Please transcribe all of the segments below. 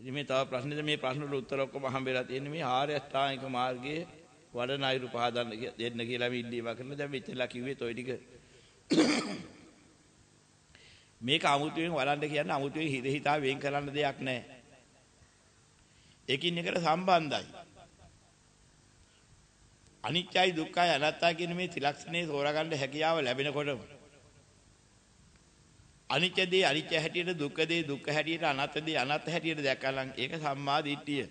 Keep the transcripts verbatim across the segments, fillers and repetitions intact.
ඉතින් මේ තව ප්‍රශ්නෙද මේ ප්‍රශ්න වල උත්තර ඔක්කොම හම්බෙලා තියෙන්නේ මේ ආර්ය අෂ්ටාංගික මාර්ගයේ වඩන අයුරු පහදන්න දෙන්න කියලා අපි ඉල්ලීමක් කරනවා. දැන් මෙච්චරලා කිව්වේ toy ටික මේක අමුතුවෙන් වඩන්න කියන්නේ අමුතුවෙන් හිත හිතා වෙන් කරන්න දෙයක් නැහැ. එකින් එකට සම්බන්ධයි. අනිත්‍යයි දුක්ඛයි අනාත්තයි කියන මේ ත්‍රිලක්ෂණේ තෝරාගන්න හැකියාව ලැබෙනකොටම අනිත්‍ය දේ අනිත්‍ය හැටියට දුක්ඛ දේ දුක්ඛ හැටියට අනාත්ම දේ අනාත්ම හැටියට දැකලා ඒක සම්මා දිට්ඨිය.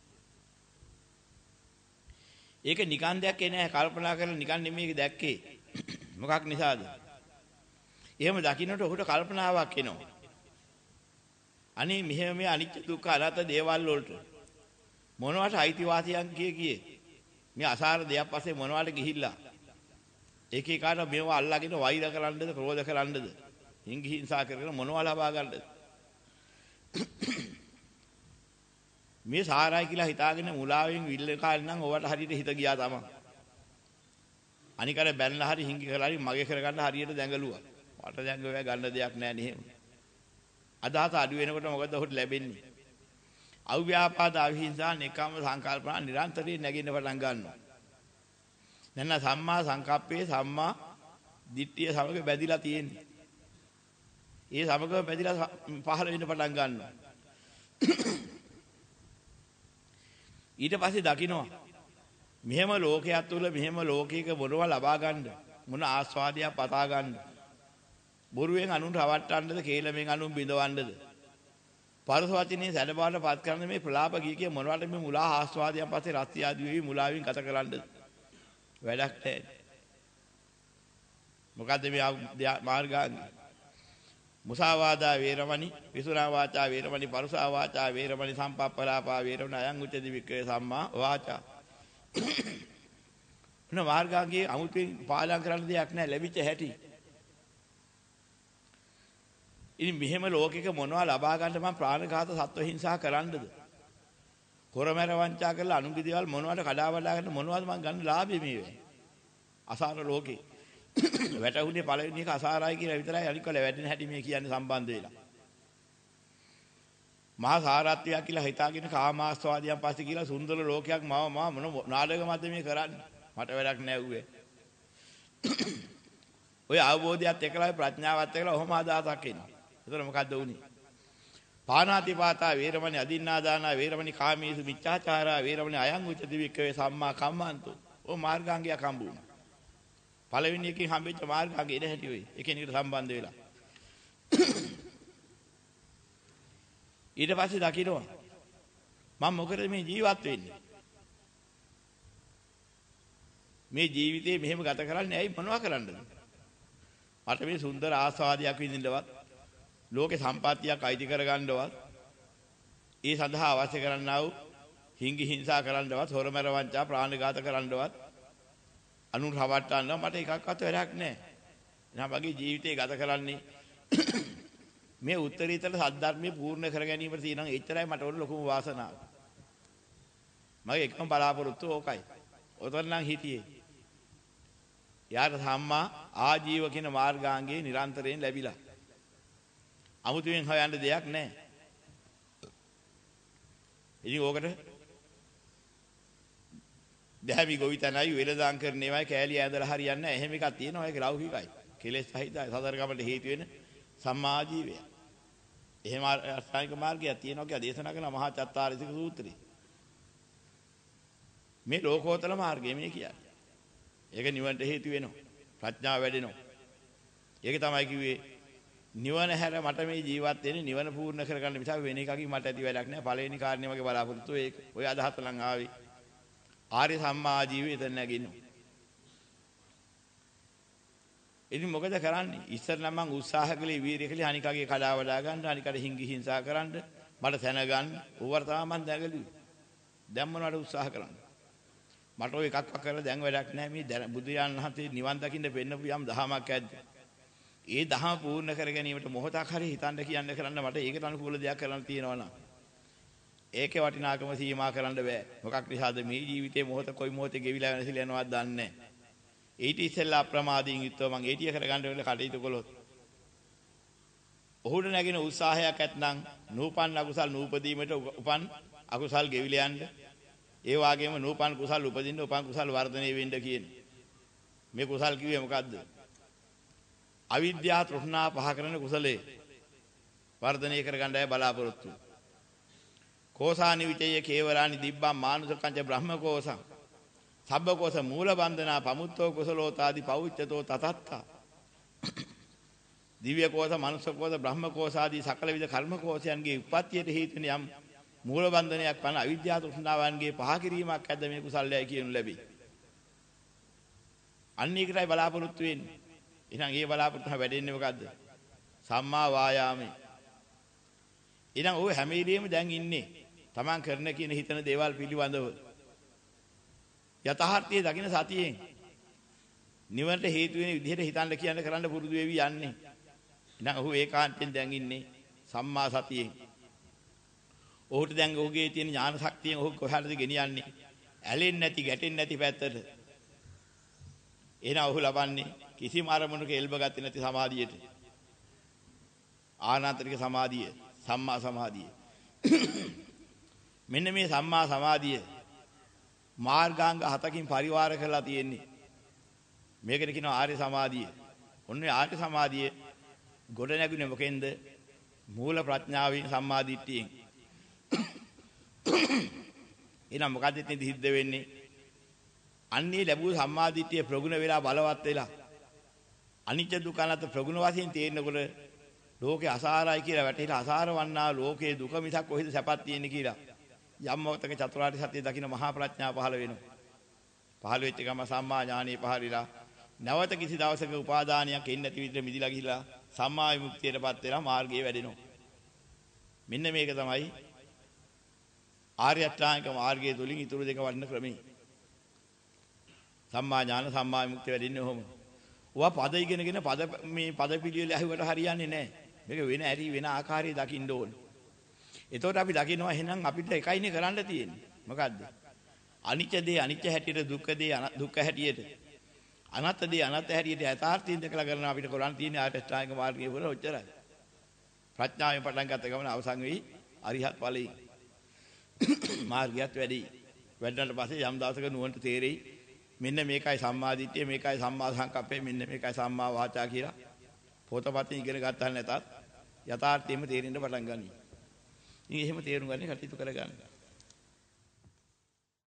ඒක නිකන් දැක්කේ නෑ කල්පනා කරලා නිකන් නෙමෙයි දැක්කේ. මොකක් නිසාද? එහෙම දකින්නට ඔහුට කල්පනාවක් එනවා. අනේ මෙහෙම මේ අනිත්‍ය දුක්ඛ අනාත්ම දේවල් වලට මොනවට අයිතිවාසිකම් කිය කියේ මේ අසාර දෙයක් පස්සේ මොනවට ගිහිල්ලා එක එකාට මේවා අල්ලාගෙන වෛර කරන්නද ක්‍රෝධ කරන්නද හිංගි හිංසා කරගෙන මොනවා ලබා ගන්නද මේ සාරයි කියලා හිතාගෙන මුලාවෙන් විල්ල කාලේ නම් ඔයාලට හරියට හිත ගියා තමයි. අනිකර බැලලා හරි හිංගි කරලා හරි මගේ කරගන්න හරියට දැඟලුවා. වට දැඟුවා ගන්න දෙයක් නැහැ නේ. අදහස අඩු වෙනකොට මොකද ඔහුට ලැබෙන්නේ? අව්‍යාපාද අවිහිංසා නිකම්ම සංකල්පනා නිරන්තරයෙන් නැගින්න පටන් ගන්නවා. නැන්න සම්මා සංකප්පේ සම්මා දිට්ඨිය සමග බැඳිලා තියෙන්නේ. ඒ සමග බැඳිලා පහළ වෙන්න පටන් ගන්නවා. ඊට පස්සේ දකින්නවා මෙහෙම ලෝකයක් තුල මෙහෙම ලෝකයක මොනවා ලබා ගන්න මොන ආස්වාදයක් පතා ගන්න බොරුවෙන් අනුන් රවට්ටන්නද කේලමෙන් අනුන් බිඳවන්නද පරස වචනේ සැඩපාට පත් කරන මේ ප්‍රලාප ගිය කිය මොනවට මේ මුලා ආස්වාදයන් පස්සේ රත්ය ආදී වෙවි මුලාවෙන් ගත කරන්නද වැඩක් නැහැ. මොකද්ද මේ මාර්ගාංගය? මුසාවාදා වේරමණි විසුනා වාචා වේරමණි පරුසා වාචා වේරමණි සම්පප්පලාපා වේරමණි අයං උච්චති වික්‍රේ සම්මා වාචා. මොන මාර්ගාංගයේ අමුතුවෙන් පාලනය කරන්න දෙයක් නැහැ ලැබිච්ච හැටි. ඉතින් මෙහෙම ලෝකෙක මොනවා ලබා ගන්න මම ප්‍රාණඝාත සත්ව හිංසා කරන්නද? කොරමැර වංචා කරලා අනුන්ගේ දේවල් මොනවට කඩා වඩා ගන්න මොනවද මම ගන්න ලාභෙ මේවේ? අසාර ලෝකේ. වැටුනේ පළවෙනි එක අසාරයි කියලා විතරයි අනික වල වැටෙන හැටි මේ කියන්නේ සම්බන්ධ වෙලා. මහා සාරත්වයක් කියලා හිතාගෙන කාමාස්වාදයන් පස්සේ කියලා සුන්දර ලෝකයක් මම මා මොන නාටකමක්ද මේ කරන්නේ? මට වැඩක් නැහැ ඌවේ. ඔය අවබෝධයත් එක්කලා ප්‍රඥාවත් එක්කලා ඔහොම අදහසක් එනවා. ඒතර මොකද්ද උනේ? පාණාතිපාතා වේරමණි අදින්නාදානා වේරමණි කාමීසු මිච්ඡාචාරා වේරමණි අයං උච්චති වික්කවේ සම්මා කම්මන්තෝ. ඔය මාර්ගාංගයක් හම්බුණා. පළවෙනි එකකින් හම්බෙච්ච මාර්ගාංගය එන හැටි වෙයි. එකිනෙකට සම්බන්ධ වෙලා. ඊට පස්සේ දකින්නවා මම මොකද මේ ජීවත් වෙන්නේ? මේ ජීවිතේ මෙහෙම ගත කරන්නේ ඇයි මොනවා කරන්නද? මට මේ සුන්දර ආස්වාදයක් විඳින්නවත් ලෝකේ සම්පත්තියක් අයිති කරගන්නවත් ඒ සඳහා අවශ්‍ය කරන්නා වූ හිංගි හිංසා කරන්නවත් හොරමර වංචා ප්‍රාණඝාත කරන්නවත් අනුන් රවට්ටන්න මට එකක්වත් වැඩක් නැහැ. එහෙනම් මගේ ජීවිතේ ගත කරන්නේ මේ උත්තරීතර සද්ධර්මයේ පූර්ණ කර ගැනීමට තියෙනවා. එච්චරයි මට ඕන ලොකුම වාසනාව. මගේ එකම බලාපොරොත්තුව ඕකයි. ඔතන නම් හිටියේ. යාර සම්මා ආජීව කියන මාර්ගාංගයේ නිරන්තරයෙන් ලැබිලා. අමුතුවෙන් හොයන්න දෙයක් නැහැ. ඉතින් ඕකට දැහැමි ගොවිතැනයි වෙලදාම් කරන ඒවායි කෑලි ඇඳලා හරියන්නේ නැහැ. එහෙම එකක් තියෙනවා. ඒක ලෞකිකයි. කෙලෙස් සහිතයි. සතරගමට හේතු වෙන සම්මා ජීවය. එහෙම අෂ්ටාංගික මාර්ගයක් තියෙනවා කියලා දේශනා කරන මහා චත්තාරීසික සූත්‍රය. මේ ලෝකෝත්තර මාර්ගය මේ කියන්නේ. ඒක නිවනට හේතු වෙනවා. ප්‍රඥාව වැඩෙනවා. ඒක තමයි කිව්වේ නිවන හැර මට මේ ජීවත් වෙන්නේ නිවන පූර්ණ කරගන්න මිසක් වෙන එකකින් මට ඇති වැඩක් නැහැ. පළවෙනි කාරණේ මගේ බලාපොරොත්තුව ඒක. ඔය අදහස නම් ආවේ. ආර්ය සම්මා ජීවය එතන නැගිනවා. ඉතින් මොකද කරන්නේ? ඉස්සර නම් මං උත්සාහ කළේ වීරිය කළේ අනිකගේ කඩා වඩා ගන්න, අනිකට හිංගි හිංසා කරන්න, මට තැන ගන්න. ඕවර තමයි මං දැඟලුවේ. දැන් මොනවද උත්සාහ කරන්නේ? මට ඔය එකක්වත් කරලා දැන් වැඩක් නැහැ. මේ බුදුරජාණන් වහන්සේ නිවන් දකින්න පෙන්නපු යම් දහමක් ඇද්ද? ඒ දහම පූර්ණ කර ගැනීමට මොහොතක් හරි හිතන්න කියන්න කරන්න මට ඒකට අනුකූල දෙයක් කරන්න තියෙනවා නම් ඒකේ වටිනාකම සීමා කරන්න බෑ. මොකක් නිසාද මේ ජීවිතේ මොහොත කොයි මොහොතේ ගෙවිලා වෙනසිලා යනවද දන්නේ නැහැ. ඊට ඉස්සෙල්ලා අප්‍රමාදයෙන් යුක්තව මං ඒටිය කරගන්න වෙල කටයුතු කළොත් ඔහුට නැගින උත්සාහයක් ඇත්නම් නූපන් අකුසල් නූපදීමට උපන් අකුසල් ගෙවිල යන්න. ඒ වගේම නූපන් කුසල් උපදින්න උපන් කුසල් වර්ධනය වෙන්න කියන. මේ කුසල් කිව්වේ මොකද්ද? අවිද්‍යාව තෘෂ්ණා පහ කරන කුසලයේ වර්ධනය කරගන්නයි බලාපොරොත්තු. කෝසානි විචය කේවලානි දිබ්බම් මානුසකංච බ්‍රහ්මකෝසං සබ්බකෝස මූල බන්ධනා පමුත්තෝ කුසලෝතාදි පෞච්ඡතෝ තතත්තා. දිව්‍ය කෝස මනුෂ්‍ය කෝස බ්‍රහ්ම කෝස ආදී සකල විද කර්ම කෝසයන්ගේ උප්පත්තියට හේතු වෙන යම් මූල බන්ධනයක් වන අවිද්‍යාව තෘෂ්ණාවන්ගේ පහ කිරීමක් ඇද්ද මේ කුසල්යයි කියනු ලැබේ. අන්න ඒකටයි බලාපොරොත්තු වෙන්නේ. එහෙනම් ඒ බලාපොරොත්තු වැඩෙන්නේ මොකද්ද? සම්මා වායාමේ. එහෙනම් ඔය හැම ඉරියෙම දැන් ඉන්නේ තමන් කරන කියන හිතන දේවල් පිළිබඳව යථාර්ථයේ දකින්න සතියෙන් නිවනට හේතු වෙන විදිහට හිතන්න කියන්න කරන්න පුරුදු වෙවි යන්නේ. එහෙනම් ඔහු ඒකාන්තයෙන් දැන් ඉන්නේ සම්මා සතියෙන්. ඔහුට දැන් ඔහුගේ තියෙන ඥාන ශක්තියෙන් ඔහු කොහාටද ගෙනියන්නේ? ඇලෙන්නේ නැති ගැටෙන්නේ නැති පැත්තට. එහෙනම් ඔහු ලබන්නේ කිසිම අරමුණක එල්බ ගත්තේ නැති සමාධියට. ආනාන්තරික සමාධිය, සම්මා සමාධිය. මෙන්න මේ සම්මා සමාධිය මාර්ගාංග හතකින් පරිවාර කරලා තියෙන්නේ. මේකට කියනවා ආර්ය සමාධිය. ඔන්නේ ආර්ය සමාධිය ගොඩ නැගුණේ මොකෙන්ද? මූල ප්‍රඥාවෙන් සම්මා දිට්ඨියෙන්. එහෙනම් මොකද්ද ඉතින් සිද්ධ වෙන්නේ? අන්නේ ලැබුව සම්මා දිට්ඨිය ප්‍රගුණ වෙලා බලවත් වෙලා අනිත්‍ය දුක්ඛ අනාත්ම ප්‍රගුණ වශයෙන් තේරෙනකොට ලෝකේ අසාරයි කියලා වැටහිලා අසාර වන්නා ලෝකේ දුක මිසක් කොහෙද සැපක් තියෙන්නේ කියලා යම් මොහොතක චතුරාර්ය සත්‍ය දකින්න මහා ප්‍රඥාව පහළ වෙනවා. පහළ වෙච්ච ගම සම්මා ඥානෙ පහළලා නැවත කිසි දවසක උපාදානයක් එන්නේ නැති විදිහට මිදිලා ගිහිලා සම්මා විමුක්තියටපත් වෙලා මාර්ගයේ වැඩෙනවා. මෙන්න මේක තමයි ආර්ය අෂ්ටාංගික මාර්ගයේ තුලින් ඊතුරු දෙක වඩන ක්‍රමය. සම්මා ඥාන සම්මා විමුක්තිය වැඩින්නේ ඔහොම. ඔවා පද ඉගෙනගෙන පද මේ පද පිළිවෙල ඇහුවට හරියන්නේ නැහැ. මේක වෙන ඇරි වෙන ආකාරයේ දකින්න ඕනේ. එතකොට අපි දකිනවා එහෙනම් අපිට එකයිනේ කරන්න තියෙන්නේ. මොකද්ද? අනිත්‍ය දේ අනිත්‍ය හැටියට, දුක්ඛ දේ දුක්ඛ හැටියට, අනාත්ම දේ අනාත්ම හැටියට යථාර්ථයෙන් දැකලා කරන අපිට කරන්න තියෙන්නේ ආර්ය අෂ්ටාංගික මාර්ගයේ වල ඔච්චරයි. ප්‍රඥාවෙන් පටන් ගත්ත ගමන අවසන් වෙයි අරිහත් ඵලයේ. මාර්ගයත් වැඩි. වැඩනට පස්සේ යම් දවසක නුවණට තේරෙයි මෙන්න මේකයි සම්මා දිට්ඨිය, මේකයි සම්මා සංකප්පය, මෙන්න මේකයි සම්මා වාචා කියලා. පොතපතින් ඉගෙන ගත්තා නැතත් යථාර්ථයෙන්ම තේරෙන්න පටන් ගන්නවා. ඉතින් එහෙම තේරුම් ගන්න කටයුතු කරගන්න.